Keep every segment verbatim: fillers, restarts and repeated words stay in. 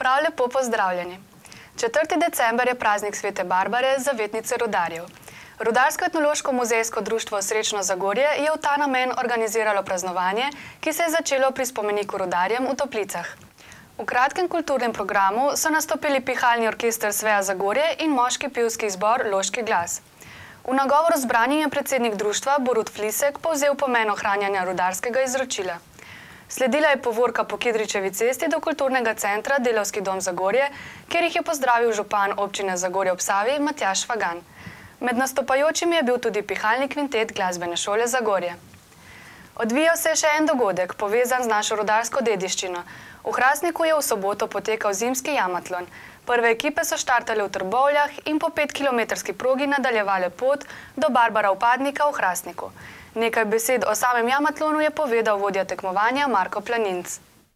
Prav lepo pozdravljeni. četrti december je praznik Svete Barbare, zavetnice rudarjev. Rudarsko-etnološko-muzejsko društvo Srečno Zagorje je v ta namen organiziralo praznovanje, ki se je začelo pri spomeniku rudarjem v Toplicah. V kratkem kulturnem programu so nastopili pihalni orkester Sveja Zagorje in moški pevski zbor Loški glas. V nagovoru zbranim je predsednik društva Borut Flisek povzel pomen ohranjanja rudarskega izročila. Sledila je povorka po Kidričevi cesti do kulturnega centra Delavski dom Zagorje, kjer jih je pozdravil župan občine Zagorje ob Savi Matjaž Švagan. Med nastopajočimi je bil tudi pihalni kvintet Glasbene šole Zagorje. Odvijal se je še en dogodek, povezan z našo rudarsko dediščino. V Hrastniku je v soboto potekal zimski jamatlon. Prve ekipe so štartale v Trbovljah in po petkilometrski progi nadaljevale pot do Barbara Upadnika v Hrastniku. Nekaj besed o samem jamatlonu je povedal vodja tekmovanja Marko Planinc.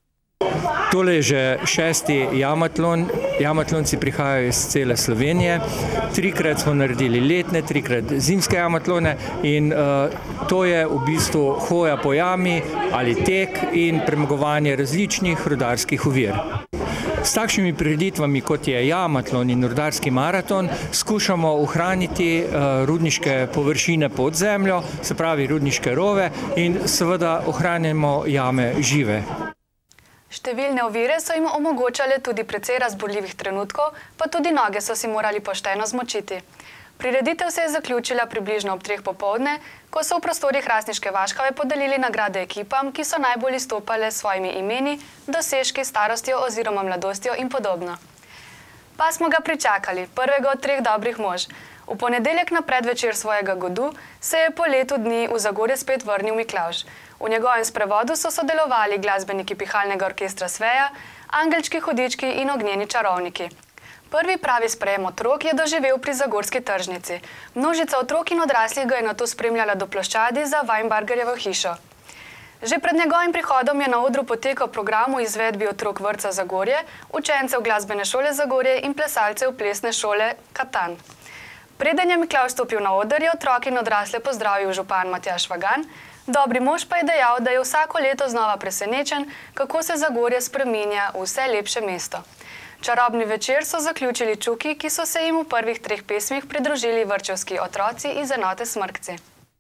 Tole je že šesti jamatlon. Jamatlonci prihajajo iz cele Slovenije. Trikrat smo naredili letne, trikrat zimske jamatlone in uh, to je v bistvu hoja po jami ali tek in premagovanje različnih rudarskih ovir. S takšnimi prireditvami, kot je jamatlon in rudarski maraton, skušamo ohraniti uh, rudniške površine pod zemljo, se pravi rudniške rove, in seveda ohranjamo jame žive. Številne ovire so jim omogočale tudi precej razborljivih trenutkov, pa tudi noge so si morali pošteno zmočiti. Prireditev se je zaključila približno ob treh popoldne, ko so v prostorih Hrastniške Vaškave podelili nagrade ekipam, ki so najbolj izstopale s svojimi imeni, dosežki, starostjo oziroma mladostjo in podobno. Pa smo ga pričakali, prvega od treh dobrih mož. V ponedeljek na predvečer svojega godu se je po letu dni v Zagorje spet vrnil Miklavž. V njegovem sprevodu so sodelovali glasbeniki pihalnega orkestra Sveja, angelčki, hudički in ognjeni čarovniki. Prvi pravi sprejem otrok je doživel pri Zagorski tržnici. Množica otrok in odraslih ga je nato spremljala do ploščadi za Weinbergerjevo hišo. Že pred njegovim prihodom je na odru potekal program v izvedbi otrok vrtca Zagorje, učencev Glasbene šole Zagorje in plesalcev Plesne šole Katan. Preden je Miklavž stopil na oder, je otroke in odrasle pozdravil župan Matjaž Švagan. Dobri mož pa je dejal, da je vsako leto znova presenečen, kako se Zagorje spreminja v vse lepše mesto. Čarobni večer so zaključili Čuki, ki so se jim v prvih treh pesmih pridružili vrtčevski otroci iz enote Smrkci.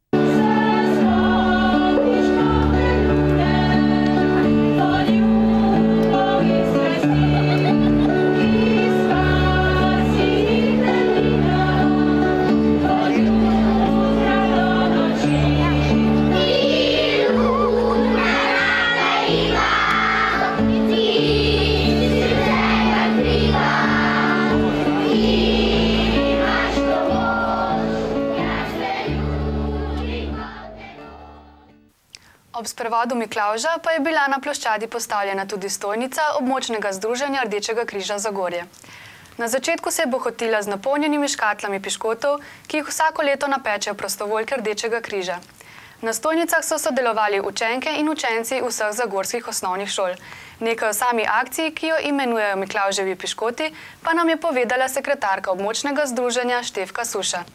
Ob sprevodu Miklavža pa je bila na ploščadi postavljena tudi stojnica območnega združenja Rdečega križa Zagorje. Na začetku se je bohotila z napolnjenimi škatlami piškotov, ki jih vsako leto napečejo prostovoljke Rdečega križa. Na stojnicah so sodelovali učenke in učenci vseh zagorskih osnovnih šol. Nekaj o sami akciji, ki jo imenujejo Miklavževi piškoti, pa nam je povedala sekretarka območnega združenja Štefka Suša.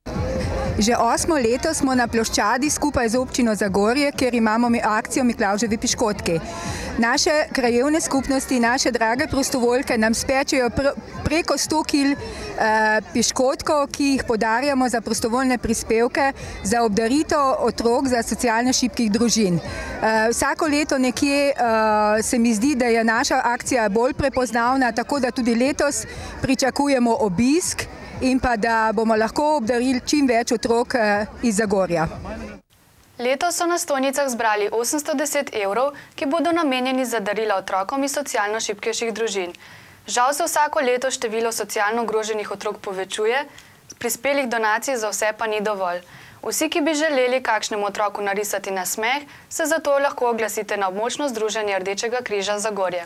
Že osmo leto smo na ploščadi skupaj z občino Zagorje, kjer imamo akcijo Miklavževi piškotki. Naše krajevne skupnosti, naše drage prostovoljke nam spečejo preko sto kil piškotkov, ki jih podarjamo za prostovoljne prispevke, za obdaritev otrok, za socialno šibkih družin. Vsako leto nekje se mi zdi, da je naša akcija bolj prepoznavna, tako da tudi letos pričakujemo obisk in pa da bomo lahko obdarili čim več otrok iz Zagorja. Letos so na stojnicah zbrali osemsto deset evrov, ki bodo namenjeni za darila otrokom iz socialno šibkejših družin. Žal se vsako leto število socialno ogroženih otrok povečuje, prispelih donacij za vse pa ni dovolj. Vsi, ki bi želeli kakšnemu otroku narisati nasmeh, se zato lahko oglasite na območno združenje Rdečega križa Zagorje.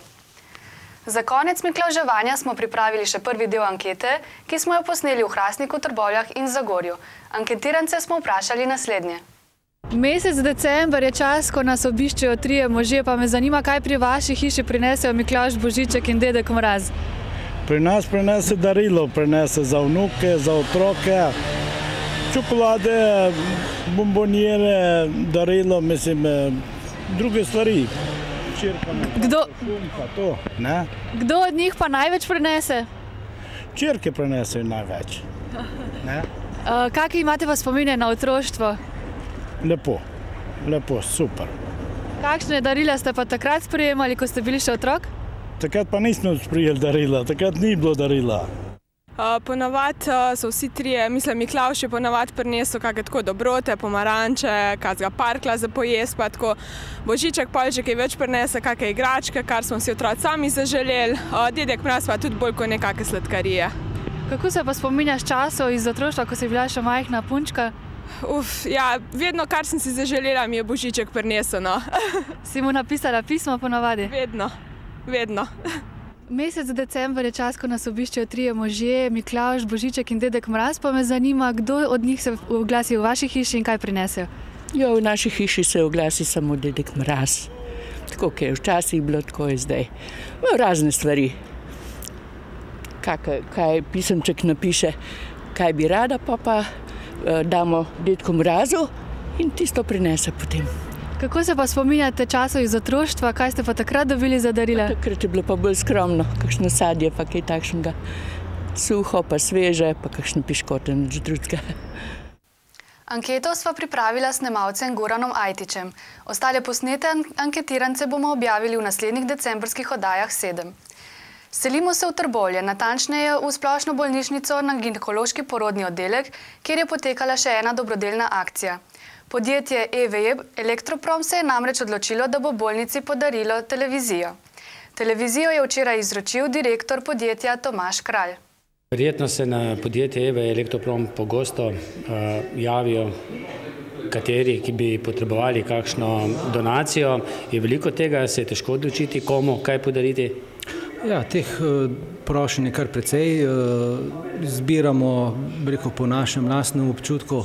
Za konec miklavževanja smo pripravili še prvi del ankete, ki smo jo posneli v Hrastniku, Trbovljah in Zagorju. Anketirance smo vprašali naslednje. Mesec december je čas, ko nas obiščejo trije možje, pa me zanima, kaj pri vaši hiši prinesejo Miklavž, Božiček in Dedek Mraz. Pri nas prinese darilo, prinese za vnuke, za otroke, čokolade, bombonjere, darilo, mislim, druge stvari. Kdo, Pa to, ne? kdo od njih pa največ prinese? Čirke prenesejo največ. Ne? Uh, Kakšne imate pa spomine na otroštvo? Lepo, lepo, super. Kakšne darila ste pa takrat sprejemali, ko ste bili še otrok? Takrat pa nismo sprijeli darila, takrat ni bilo darila. Uh, ponavadi uh, so vsi trije, mislim, Miklavž je ponavadi prinesel kakšne tako dobrote, pomaranče, kakega parkla za pojesti, pa tako Božiček, Poljček je več prinese kakšne igračke, kar smo si otroci sami zaželeli, uh, dedek Mraz pa tudi bolj kot nekakšne sladkarije. Kako se pa spominjaš časov iz otroštva, ko si bila še majhna punčka? Uf, ja, vedno, kar sem si zaželela, mi je Božiček prinesel, no. Si mu napisala pismo ponavadi? Vedno, vedno. Mesec december je čas, ko nas obiščejo trije možje, Miklavž, Božiček in dedek Mraz, pa me zanima, kdo od njih se oglasi v vaši hiši in kaj prinesejo? Jo, v naši hiši se oglasi samo dedek Mraz. Tako, kaj je včasih bilo, tako je zdaj. No, razne stvari. Kaj, kaj pisemček napiše, kaj bi rada, pa pa eh, damo dedku Mrazu in tisto prinese potem. Kako se pa spominjate časov iz otroštva, kaj ste pa takrat dobili za darila? Takrat je bilo pa bolj skromno, kakšno sadje, pa kaj takšnega suho, pa sveže, pa kakšne piškote, nič drugega. Anketo sva pripravila s snemalcem Goranom Ajtičem. Ostale posnete anketirance bomo objavili v naslednjih decembrskih oddajah sedem. Selimo se v Trbovlje, natančneje v splošno bolnišnico na ginekološki porodni oddelek, kjer je potekala še ena dobrodelna akcija. Podjetje E V E Elektroprom se je namreč odločilo, da bo bolnici podarilo televizijo. Televizijo je včeraj izročil direktor podjetja Tomaž Kralj. Verjetno se na podjetje E V E Elektroprom pogosto uh, javijo kateri, ki bi potrebovali kakšno donacijo. Je veliko tega, se je težko odločiti, komu, kaj podariti? Ja, teh prošenj je kar precej. Zbiramo, rekel, po našem lastnem občutku.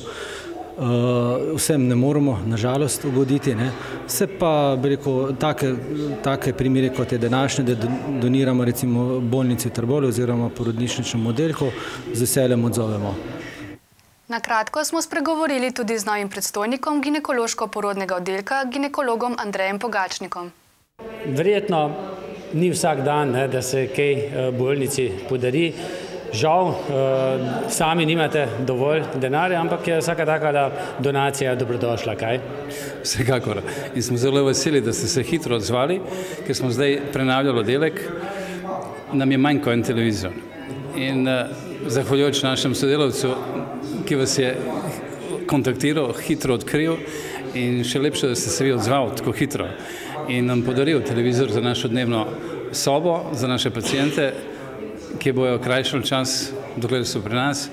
Vsem ne moremo, nažalost, ugoditi. Ne. Se pa, rekel, take, take primere, kot je današnje, da doniramo recimo bolnici v Trbovlju oziroma porodnišničnemu oddelku, z veseljem odzovemo. Na kratko smo spregovorili tudi z novim predstojnikom ginekološko-porodnega oddelka, ginekologom Andrejem Pogačnikom. Verjetno ni vsak dan, ne, da se kaj bolnici podari. Žal, sami nimate dovolj denarja, ampak je vsaka taka donacija dobrodošla, kaj? Vsekakor. In smo zelo veseli, da ste se hitro odzvali, ker smo zdaj prenavljali oddelek, nam je manj kot en televizor. In zahvaljujoč našem sodelavcu, ki vas je kontaktiral, hitro odkril in še lepše, da ste se vi odzval tako hitro in nam podaril televizor za našo dnevno sobo, za naše pacijente, ki bojo krajšali čas, dokler so pri nas.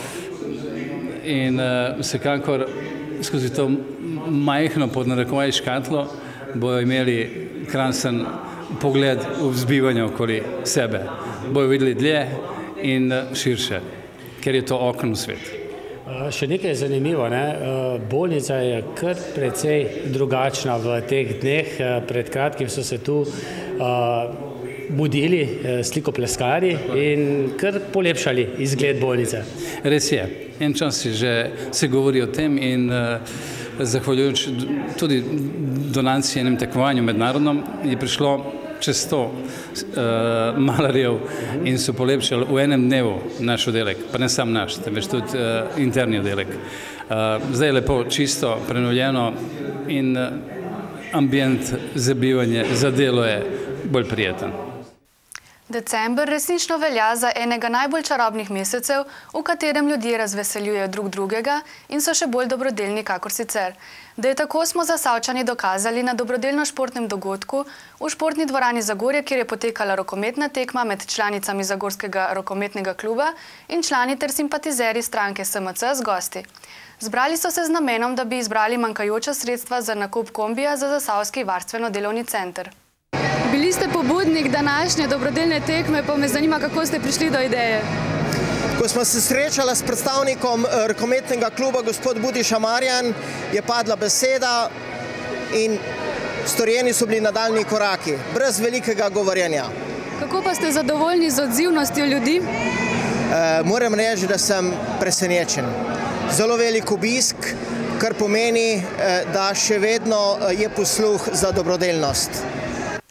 In uh, vsekakor skozi to majhno pod narekovaj škatlo bojo imeli krasen pogled v vzbivanje okoli sebe. Bojo videli dlje in širše, ker je to okno v svet. Še nekaj je zanimivo, ne? Bolnica je kar precej drugačna v teh dneh. Pred kratkim so se tu uh, budili slikopleskarji in kar polepšali izgled bolnice. Res je. En čas že se govori o tem in uh, zahvaljujoč tudi donaciji enem tekmovanju mednarodnom je prišlo čez sto uh, malarjev in so polepšali v enem dnevu naš oddelek, pa ne sam naš, temveč tudi uh, interni oddelek. Uh, zdaj je lepo, čisto, prenovljeno in uh, ambient za bivanje, za delo je bolj prijeten. December resnično velja za enega najbolj čarobnih mesecev, v katerem ljudje razveseljujejo drug drugega in so še bolj dobrodelni kakor sicer. Da je tako, smo Zasavčani dokazali na dobrodelno športnem dogodku v športni dvorani Zagorje, kjer je potekala rokometna tekma med članicami Zagorskega rokometnega kluba in člani ter simpatizeri stranke S M C z gosti. Zbrali so se z namenom, da bi izbrali manjkajoča sredstva za nakup kombija za Zasavski varstveno-delovni center. Bili ste pobudnik današnje dobrodelne tekme, pa me zanima, kako ste prišli do ideje. Ko smo se srečali s predstavnikom rokometnega kluba, gospod Budiša Marjan, je padla beseda in storjeni so bili nadaljni koraki, brez velikega govorjenja. Kako pa ste zadovoljni z odzivnostjo ljudi? E, moram reči, da sem presenečen. Zelo velik obisk, kar pomeni, da še vedno je posluh za dobrodelnost.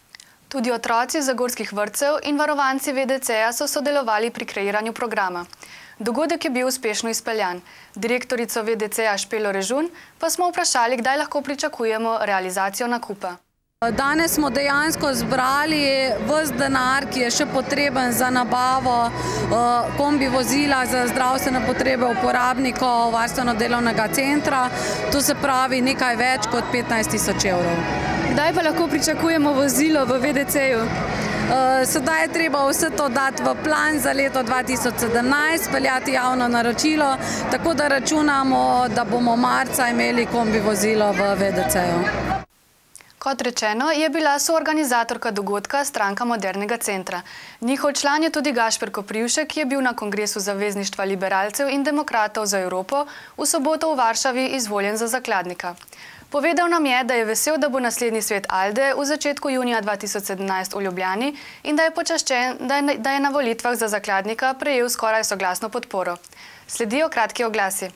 Tudi otroci zagorskih vrtcev in varovanci V D C-ja so sodelovali pri kreiranju programa. Dogodek je bil uspešno izpeljan. Direktorico V D C-ja Špelo Režun pa smo vprašali, kdaj lahko pričakujemo realizacijo nakupa. Danes smo dejansko zbrali ves denar, ki je še potreben za nabavo kombi vozila za zdravstvene potrebe uporabnikov varstveno-delovnega centra. To se pravi nekaj več kot petnajst tisoč evrov. Kdaj pa lahko pričakujemo vozilo v V D C-ju? Sedaj je treba vse to dati v plan za leto dva tisoč sedemnajst, speljati javno naročilo, tako da računamo, da bomo marca imeli kombi vozilo v V D C-ju. Kot rečeno, je bila soorganizatorka dogodka Stranka modernega centra. Njihov član je tudi Gašper Koprivšek, ki je bil na kongresu Zavezništva liberalcev in demokratov za Evropo v soboto v Varšavi izvoljen za zakladnika. Povedal nam je, da je vesel, da bo naslednji svet Alde v začetku junija dva tisoč sedemnajst v Ljubljani in da je počaščen, da je na volitvah za zakladnika prejel skoraj soglasno podporo. Sledijo kratki oglasi.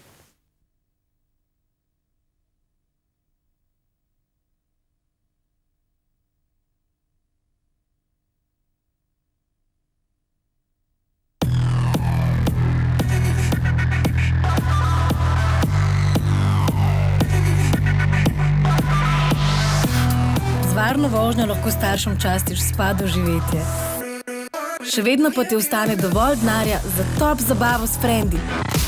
Varno vožnjo lahko staršem častiš spa doživetje. Še vedno pa ti ostane dovolj denarja za top zabavo s frendi.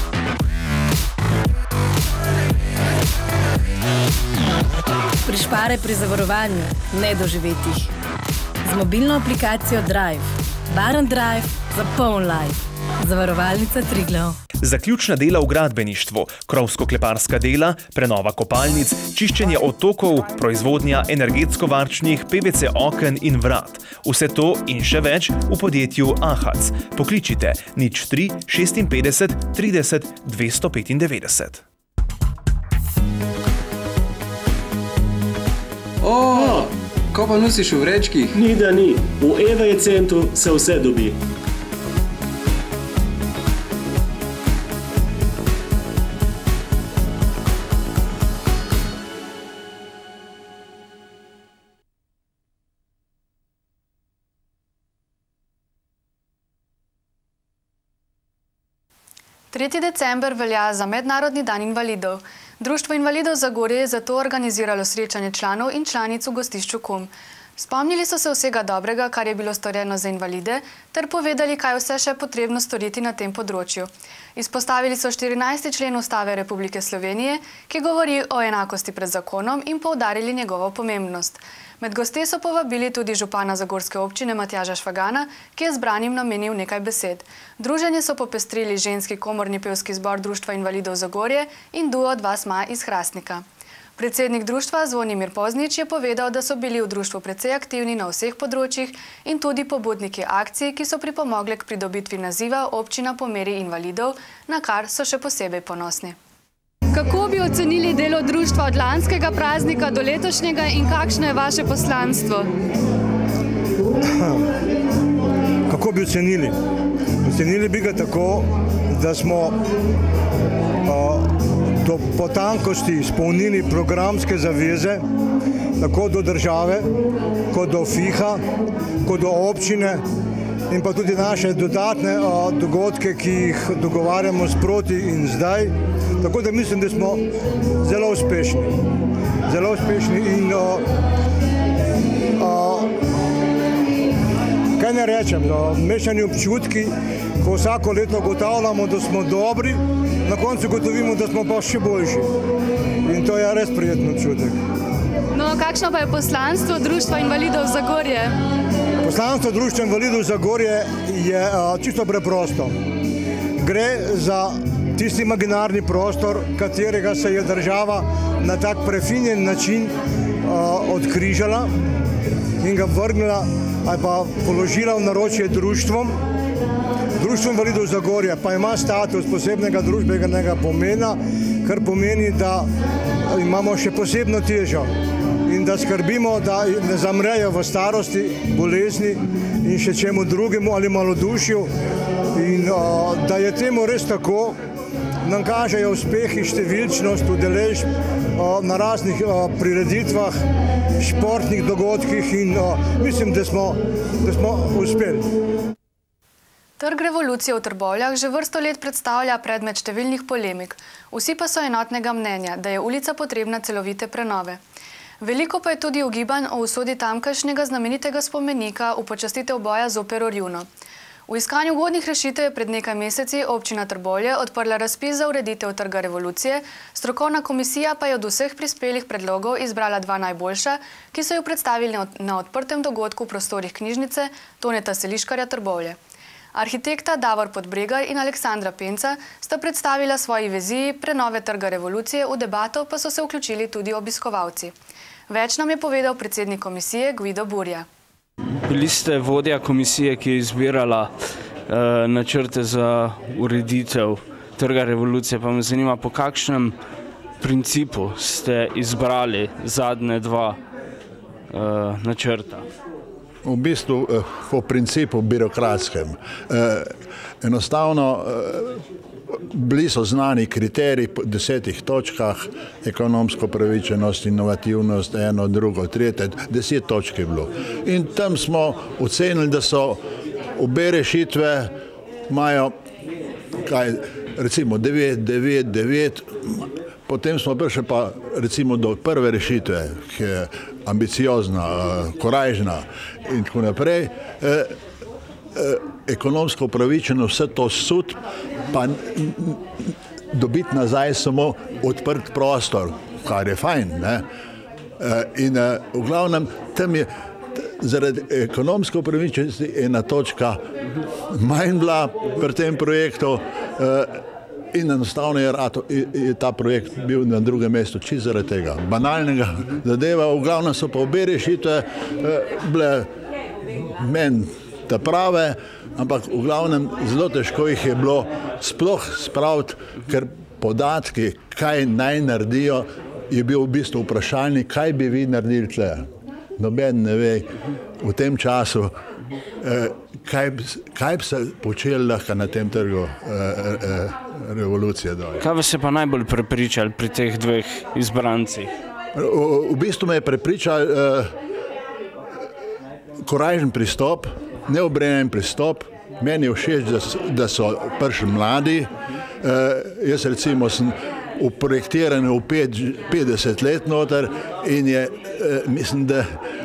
Prišpare pri zavarovanju, ne doživetjih. Z mobilno aplikacijo Drive. Varen drive za poln life. Zavarovalnica Triglav. Zaključna dela v gradbeništvu, krovsko-kleparska dela, prenova kopalnic, čiščenje odtokov, proizvodnja energetsko-varčnih P V C oken in vrat. Vse to in še več v podjetju Ahac. Pokličite nič tri šestinpetdeset trideset dvesto petindevetdeset. O, ko pa nosiš v vrečkih? Ni da ni. V E V E centru se vse dobi. tretji december velja za Mednarodni dan invalidov. Društvo invalidov Zagorje je zato organiziralo srečanje članov in članic v gostišču Kum. Spomnili so se vsega dobrega, kar je bilo storjeno za invalide, ter povedali, kaj vse še potrebno storiti na tem področju. Izpostavili so štirinajsti člen Ustave Republike Slovenije, ki govori o enakosti pred zakonom in poudarili njegovo pomembnost. Med goste so povabili tudi župana Zagorske občine Matjaža Švagana, ki je zbranim namenil nekaj besed. Druženje so popestrili ženski komorni pevski zbor Društva invalidov Zagorje in duo Dva sma iz Hrastnika. Predsednik društva Zvonimir Poznič je povedal, da so bili v društvu precej aktivni na vseh področjih in tudi pobudniki akcij, ki so pripomogle k pridobitvi naziva Občina po meri invalidov, na kar so še posebej ponosni. Kako bi ocenili delo društva od lanskega praznika do letošnjega in kakšno je vaše poslanstvo? Kako bi ocenili? Ocenili bi ga tako, da smo do potankosti izpolnili programske zaveze, tako do države, kot do F I H-a, kot do občine in pa tudi naše dodatne dogodke, ki jih dogovarjamo sproti in zdaj. Tako da mislim, da smo zelo uspešni. Zelo uspešni in kaj ne rečem, mešani občutki, ko vsako leto ugotavljamo, da smo dobri, na koncu gotovimo, da smo pa še boljši. In to je res prijeten občutek. No, kakšno pa je poslanstvo Društva invalidov Zagorje? Poslanstvo Društva invalidov Zagorje je čisto preprosto. Gre za tisti imaginarni prostor, katerega se je država na tak prefinjen način odkrižala in ga vrnila ali pa položila v naročje društvom. Društvo invalidov Zagorje pa ima status posebnega družbenega pomena, kar pomeni, da imamo še posebno težo in da skrbimo, da ne zamrejo v starosti, bolezni in še čemu drugemu ali malodušju. In da je temu res tako, nam kažejo uspehi, številčnost, udeležb na raznih prireditvah, športnih dogodkih in mislim, da smo, da smo uspeli. Trg Revolucije v Trbovljah že vrsto let predstavlja predmet številnih polemik. Vsi pa so enotnega mnenja, da je ulica potrebna celovite prenove. Veliko pa je tudi ugibanj o usodi tamkajšnjega znamenitega spomenika v počastitev boja zoper Orjuno. V iskanju ugodnih rešitev je pred nekaj meseci občina Trbovlje odprla razpis za ureditev Trga Revolucije, strokovna komisija pa je od vseh prispelih predlogov izbrala dva najboljša, ki so jo predstavili na odprtem dogodku v prostorih knjižnice Toneta Seliškarja Trbovlje. Arhitekta Davor Podbregar in Aleksandra Penca sta predstavila svoji viziji prenove Trga Revolucije, v debato pa so se vključili tudi obiskovalci. Več nam je povedal predsednik komisije Gvido Burja. Bili ste vodja komisije, ki je izbirala uh, načrte za ureditev Trga Revolucije, pa me zanima, po kakšnem principu ste izbrali zadnje dva uh, načrta? V bistvu po principu birokratskem. Enostavno bili so znani kriteriji po desetih točkah, ekonomsko pravičenost, inovativnost, eno, drugo, tretje, deset točk je bilo. In tam smo ocenili, da so obe rešitve imajo, kaj, recimo devet, devet, devet, potem smo prišli pa recimo do prve rešitve, ki je ambiciozna, korajžna in tako naprej. Ekonomsko upravičeno vse to sud, pa dobiti nazaj samo odprt prostor, kar je fajn. Ne? In v glavnem tam je zaradi ekonomsko upravičenosti ena točka manj bila pri tem projektu, in enostavno je, rato, je ta projekt bil na drugem mestu, čisto zaradi tega banalnega zadeva. V glavnem so pa obe rešitve eh, bile meni ta prave, ampak v glavnem zelo težko jih je bilo sploh spraviti, ker podatki, kaj naj naredijo, je bil v bistvu vprašalnik, kaj bi vi naredili tle. Noben ne ve v tem času, eh, kaj, kaj bi se počeli lahko na tem trgu eh, eh, revolucije. Kaj vas je pa najbolj prepričali pri teh dveh izbrancih? V, v bistvu me je prepričal eh, korajžen pristop, neobremenjen pristop. Meni je všeč, da, da so prišli mladi. Eh, jaz recimo sem v projektiranju v petdeset let noter in je, eh, mislim, da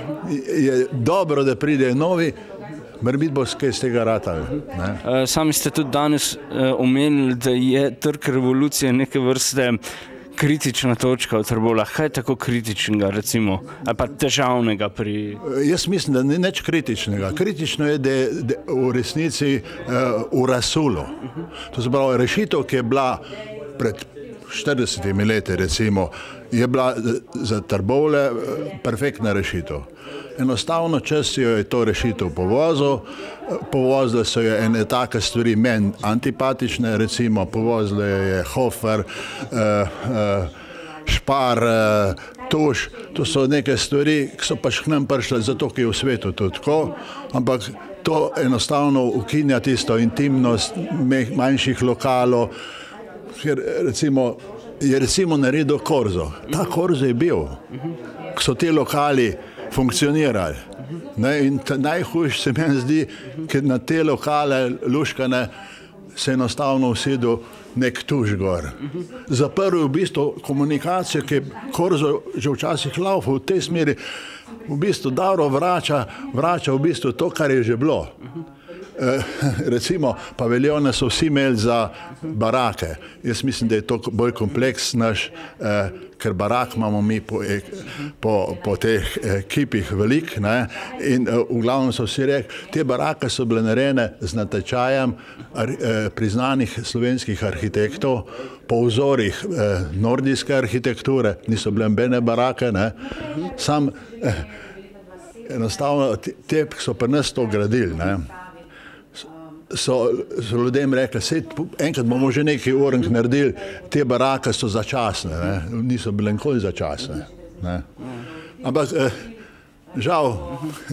je dobro, da pridejo novi, morbiti bo kaj z tega ratali. Ne? Sami ste tudi danes omenili, da je Trg Revolucije neke vrste kritična točka v Trbovljah. Kaj je tako kritičnega, recimo, ali pa težavnega pri... Jaz mislim, da ni nič kritičnega. Kritično je, da je v resnici uh, v razsulu. To se pravi, rešitev, ki je bila pred štiridesetimi leti, recimo, je bila za Trbovlje perfektna rešitev. Enostavno, če si jo je to rešitev povozil, povozile so jo ene take stvari meni antipatične, recimo povozile je Hofer, eh, eh, Špar, eh, Tuš, to so neke stvari, ki so pač k nam prišle zato, ki je v svetu to tako, ampak to enostavno ukinja tisto intimnost manjših lokalov, ker recimo je recimo naredil Korzo. Ta Korzo je bil, ko so te lokali funkcionirali. Ne, in najhujš se meni zdi, ker na te lokale luškane se enostavno usedel nek tuž gor. Zaprl je v bistvu komunikacijo, ki je Korzo že včasih laufal v tej smeri, v bistvu dobro vrača, vrača v bistvu to, kar je že bilo. Eh, recimo, paviljone so vsi imeli za barake. Jaz mislim, da je to bolj kompleks naš, eh, ker barak imamo mi po, po, po teh ekipih velik, ne? In eh, v glavnem so vsi rekli, te barake so bile narejene z natečajem eh, priznanih slovenskih arhitektov po vzorih eh, nordijske arhitekture, niso bile nobene barake, ne? Sam eh, enostavno te, te so pri nas to gradili, ne? So, so ljudem rekli, sej, enkrat bomo že nekaj orenk naredili, te barake so začasne, ne? Niso bile nikoli začasne. Ne? Ampak eh, žal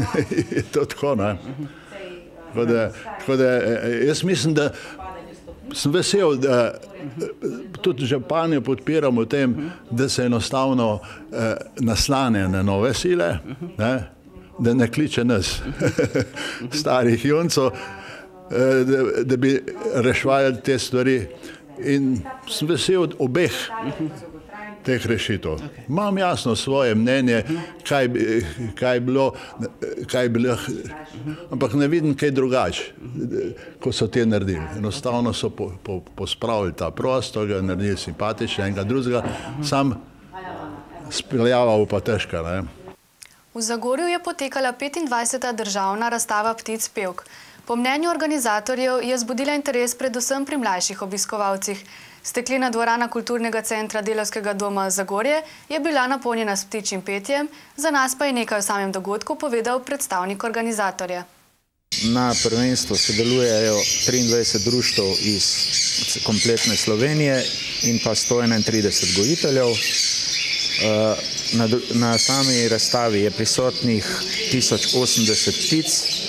je to tako. Ne? Tako da, tako da, jaz mislim, da sem vesel, da tudi županje podpiramo v tem, da se enostavno naslane na nove sile, ne? Da ne kliče nas, starih juncov, da, da bi rešvali te stvari. In sem vesel od obeh teh rešitev. Imam jasno svoje mnenje, kaj bi, kaj bilo, kaj bi lahko, ampak ne vidim kaj drugače, ko so te naredili. Enostavno so po, po, pospravili ta prostor, ga naredili simpatične, enega drugega, sam speljaval pa težka, ne. V Zagorju je potekala petindvajseta državna razstava ptic pevk. Po mnenju organizatorjev je zbudila interes predvsem pri mlajših obiskovalcih. Steklena dvorana kulturnega centra Delavskega doma Zagorje je bila napolnjena s ptičjim petjem, za nas pa je nekaj o samem dogodku povedal predstavnik organizatorja. Na prvenstvu sodelujejo triindvajset društev iz kompletne Slovenije in pa sto enaintrideset gojiteljev. Na, na sami razstavi je prisotnih tisoč osemdeset ptic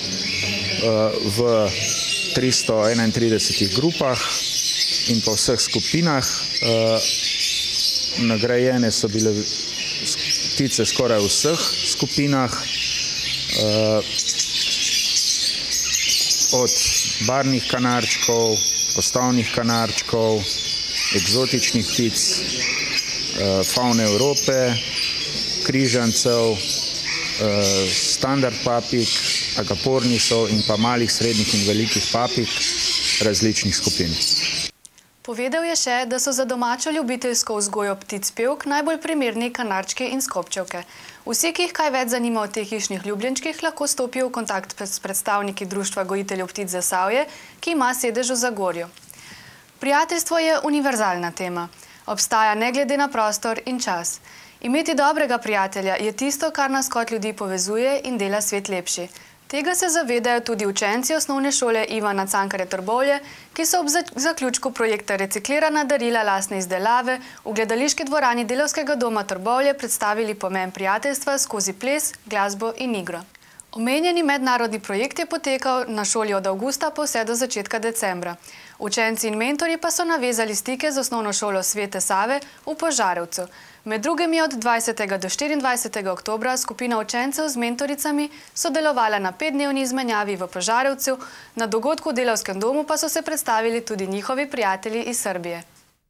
v tristo enaintridesetih grupah in po vseh skupinah. Nagrajene so bile ptice skoraj v vseh skupinah, od barvnih kanarčkov, postavnih kanarčkov, eksotičnih ptic, favne Evrope, križancev, standard papig, agapornisov in pa malih, srednjih in velikih papig različnih skupin. Povedal je še, da so za domačo ljubiteljsko vzgojo ptic pevk najbolj primerni kanarčki in skobčevke. Vsi, ki jih kaj več zanima o teh hišnih ljubljenčkih, lahko stopijo v kontakt s predstavniki Društva gojiteljev ptic Zasavje, ki ima sedež v Zagorju. Prijateljstvo je univerzalna tema. Obstaja ne glede na prostor in čas. Imeti dobrega prijatelja je tisto, kar nas kot ljudi povezuje in dela svet lepši. Tega se zavedajo tudi učenci osnovne šole Ivana Cankarja Trbovlje, ki so ob zaključku projekta Reciklirana darila lastne izdelave v gledališki dvorani Delavskega doma Trbovlje predstavili pomen prijateljstva skozi ples, glasbo in igro. Omenjeni mednarodni projekt je potekal na šoli od avgusta pa vse do začetka decembra. Učenci in mentori pa so navezali stike z osnovno šolo Svete Save v Požarevcu. Med drugim je od dvajsetega do štiriindvajsetega oktobra skupina učencev z mentoricami sodelovala na petdnevni izmenjavi v Požarevcu, na dogodku v Delavskem domu pa so se predstavili tudi njihovi prijatelji iz Srbije.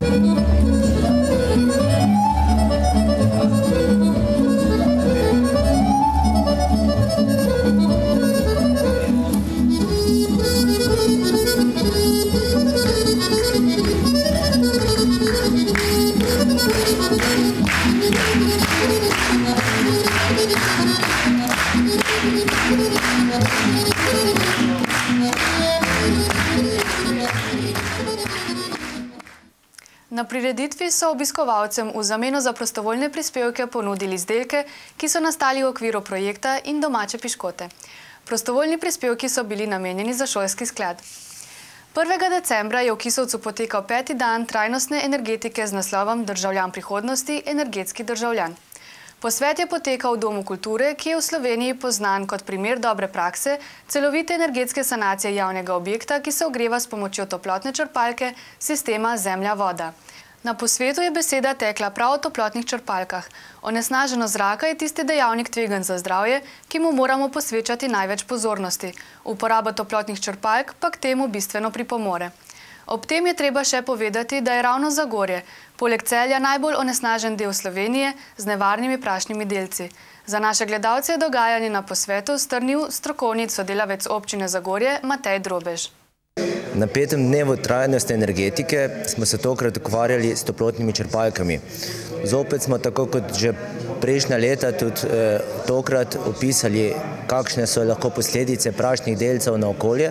Na prireditvi so obiskovalcem v zameno za prostovoljne prispevke ponudili izdelke, ki so nastali v okviru projekta in domače piškote. Prostovoljni prispevki so bili namenjeni za šolski sklad. prvega decembra je v Kisovcu potekal peti dan trajnostne energetike z naslovom Državljan prihodnosti, energetski državljan. Posvet je potekal v Domu kulture, ki je v Sloveniji poznan kot primer dobre prakse, celovite energetske sanacije javnega objekta, ki se ogreva s pomočjo toplotne črpalke sistema zemlja-voda. Na posvetu je beseda tekla prav o toplotnih črpalkah. Onesnaženost zraka je tisti dejavnik tvegan za zdravje, ki mu moramo posvečati največ pozornosti. Uporaba toplotnih črpalk pa k temu bistveno pripomore. Ob tem je treba še povedati, da je ravno Zagorje, poleg Celja, najbolj onesnažen del Slovenije z nevarnimi prašnimi delci. Za naše gledalce je dogajanje na posvetu strnil strokovni sodelavec občine Zagorje Matej Drobež. Na petem dnevu trajnostne energetike smo se tokrat ukvarjali s toplotnimi črpalkami. Zopet smo tako kot že prejšnja leta tudi eh, tokrat opisali, kakšne so lahko posledice prašnih delcev na okolje.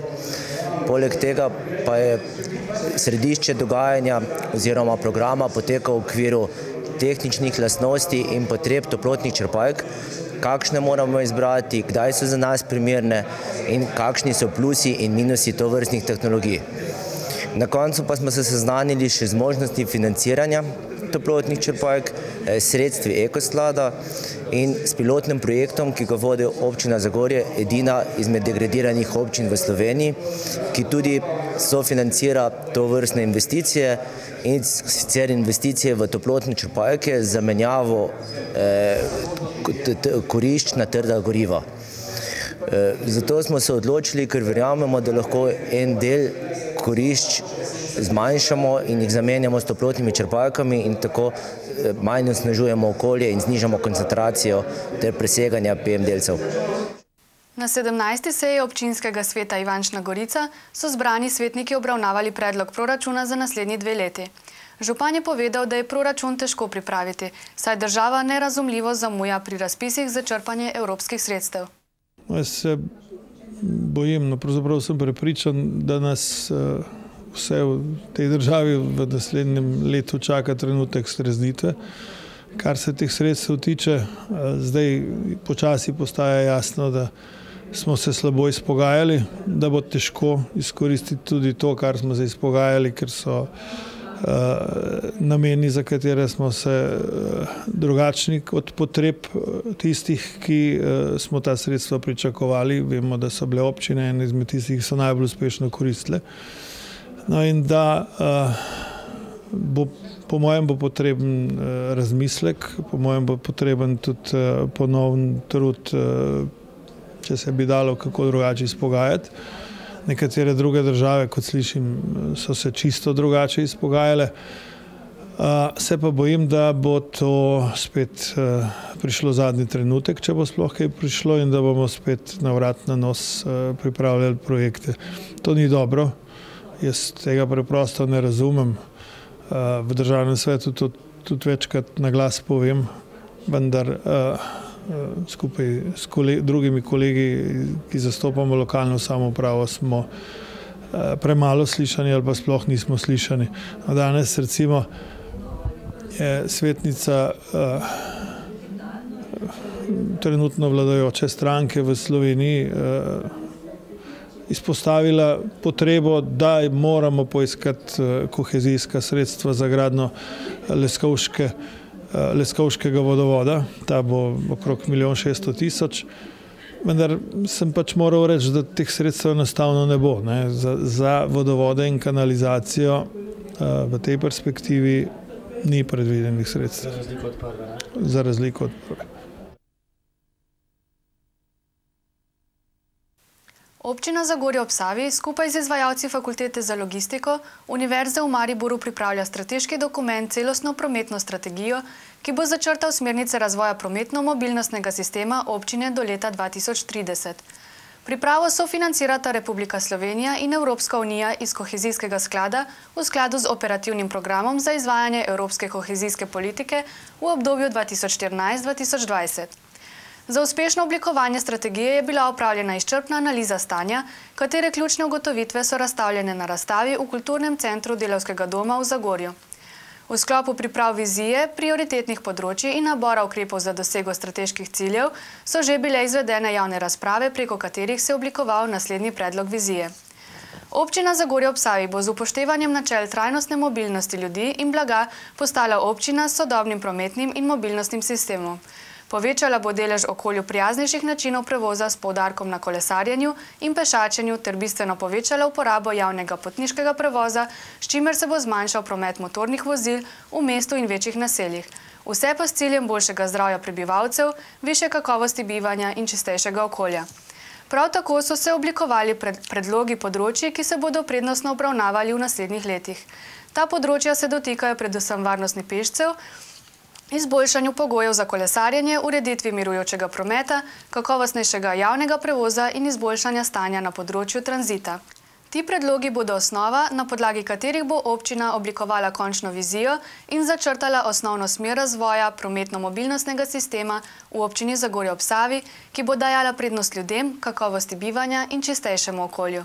Poleg tega pa je središče dogajanja oziroma programa potekal v okviru tehničnih lastnosti in potreb toplotnih črpalk, kakšne moramo izbrati, kdaj so za nas primerne in kakšni so plusi in minusi tovrstnih tehnologij. Na koncu pa smo se seznanili še z možnostmi financiranja toplotnih črpalk, sredstvi ekosklada in s pilotnim projektom, ki ga vodi občina Zagorje, edina izmed degradiranih občin v Sloveniji, ki tudi sofinancira tovrstne investicije in sicer investicije v toplotne črpalke za menjavo kurišč na trda goriva. Zato smo se odločili, ker verjamemo, da lahko en del kurišč zmanjšamo in jih zamenjamo s toplotnimi črpalkami in tako manj osnažujemo okolje in znižamo koncentracijo ter preseganja P M delcev. Na sedemnajsti seji občinskega sveta Ivančna Gorica so zbrani svetniki obravnavali predlog proračuna za naslednji dve leti. Župan je povedal, da je proračun težko pripraviti, saj država nerazumljivo zamuja pri razpisih za črpanje evropskih sredstev. Jaz se bojim, no pravzaprav sem prepričan, da nas vse v tej državi v naslednjem letu čaka trenutek streznitve. Kar se teh sredstev tiče, zdaj počasi postaja jasno, da smo se slabo izpogajali, da bo težko izkoristiti tudi to, kar smo se izpogajali, ker so nameni, za katere smo se drugačni od potreb tistih, ki smo ta sredstva pričakovali. Vemo, da so bile občine ene izmed tistih, ki so najbolj uspešno koristile. No in da bo, po mojem bo potreben razmislek, po mojem bo potreben tudi ponoven trud, če se bi dalo kako drugače izpogajati. Nekatere druge države, kot slišim, so se čisto drugače izpogajale. Se pa bojim, da bo to spet prišlo zadnji trenutek, če bo sploh kaj prišlo, in da bomo spet na vrat na nos pripravljali projekte. To ni dobro. Jaz tega preprosto ne razumem. V državnem svetu tudi večkrat na glas povem, vendar skupaj s drugimi kolegi, ki zastopamo lokalno samoupravo, smo premalo slišani ali pa sploh nismo slišani. Danes recimo je svetnica trenutno vladajoče stranke v Sloveniji izpostavila potrebo, da moramo poiskati kohezijska sredstva za gradnjo Leskovške Leskovškega vodovoda, ta bo okrog milijon šeststo tisoč, vendar sem pač moral reči, da teh sredstev enostavno ne bo. Za, za vodovode in kanalizacijo v tej perspektivi ni predvidenih sredstev. Za razliko od prve, ne? Za razliko od prve. Občina Zagorje ob Savi skupaj z izvajalci Fakultete za logistiko Univerze v Mariboru pripravlja strateški dokument Celostno prometno strategijo, ki bo začrtal smernice razvoja prometno-mobilnostnega sistema občine do leta dva tisoč trideset. Pripravo sofinancirata Republika Slovenija in Evropska unija iz kohezijskega sklada v skladu z operativnim programom za izvajanje evropske kohezijske politike v obdobju dva tisoč štirinajst do dva tisoč dvajset. Za uspešno oblikovanje strategije je bila opravljena izčrpna analiza stanja, katere ključne ugotovitve so razstavljene na razstavi v Kulturnem centru Delavskega doma v Zagorju. V sklopu priprav vizije, prioritetnih področij in nabora ukrepov za dosego strateških ciljev so že bile izvedene javne razprave, preko katerih se je oblikoval naslednji predlog vizije. Občina Zagorje ob Savi bo z upoštevanjem načel trajnostne mobilnosti ljudi in blaga postala občina s sodobnim prometnim in mobilnostnim sistemom. Povečala bo delež okolju prijaznejših načinov prevoza s poudarkom na kolesarjenju in pešačenju ter bistveno povečala uporabo javnega potniškega prevoza, s čimer se bo zmanjšal promet motornih vozil v mestu in večjih naseljih. Vse pa s ciljem boljšega zdravja prebivalcev, višje kakovosti bivanja in čistejšega okolja. Prav tako so se oblikovali predlogi področji, ki se bodo prednostno obravnavali v naslednjih letih. Ta področja se dotikajo predvsem varnosti pešcev, izboljšanju pogojev za kolesarjenje, ureditvi mirujočega prometa, kakovostnejšega javnega prevoza in izboljšanja stanja na področju tranzita. Ti predlogi bodo osnova, na podlagi katerih bo občina oblikovala končno vizijo in začrtala osnovno smer razvoja prometno-mobilnostnega sistema v občini Zagorje ob Savi, ki bo dajala prednost ljudem, kakovosti bivanja in čistejšemu okolju.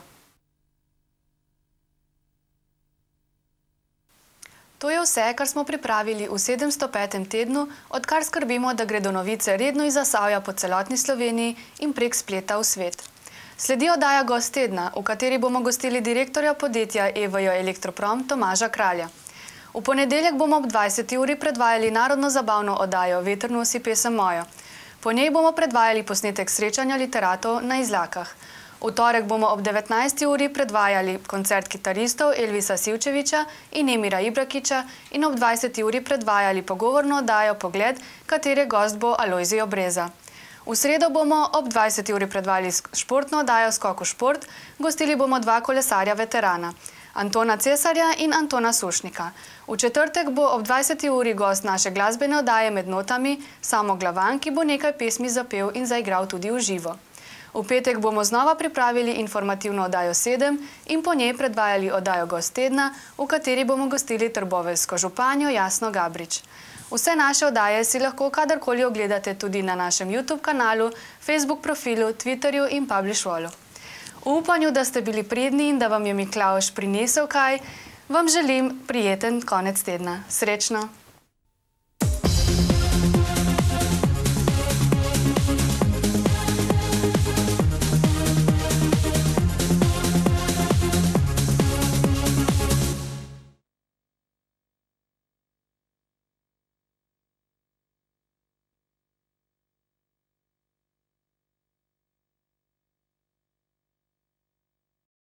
To je vse, kar smo pripravili v sedemsto petem tednu, odkar skrbimo, da gredo novice redno iz Zasavja po celotni Sloveniji in prek spleta v svet. Sledi oddaja Gost tedna, v kateri bomo gostili direktorja podjetja E V J Elektroprom Tomaža Kralja. V ponedeljek bomo ob dvajseti uri predvajali narodno zabavno oddajo Veter nosi pesem mojo. Po njej bomo predvajali posnetek srečanja literatov na Izlakah. V torek bomo ob devetnajsti uri predvajali koncert kitaristov Elvisa Sivčeviča in Emira Ibrakiča in ob dvajseti uri predvajali pogovorno oddajo Pogled, katere gost bo Alojzij Obreza. V sredo bomo ob dvajseti uri predvajali športno oddajo Skok v šport, gostili bomo dva kolesarja veterana, Antona Cesarja in Antona Sušnika. V četrtek bo ob dvajseti uri gost naše glasbene oddaje Med notami Samo Glavan, ki bo nekaj pesmi zapel in zaigral tudi v živo. V petek bomo znova pripravili informativno oddajo sedem in po njej predvajali oddajo Gost tedna, v kateri bomo gostili trboveljsko županjo Jasno Gabrič. Vse naše oddaje si lahko kadarkoli ogledate tudi na našem YouTube kanalu, Facebook profilu, Twitterju in Publish Wallu. V upanju, da ste bili pridni in da vam je Miklavž prinesel kaj, vam želim prijeten konec tedna. Srečno!